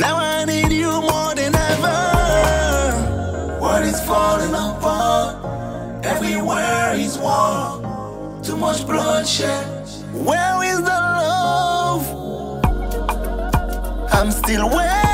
Now I need you more than ever. World is falling apart. Everywhere is war. Too much bloodshed. Where is the love? I'm still waiting.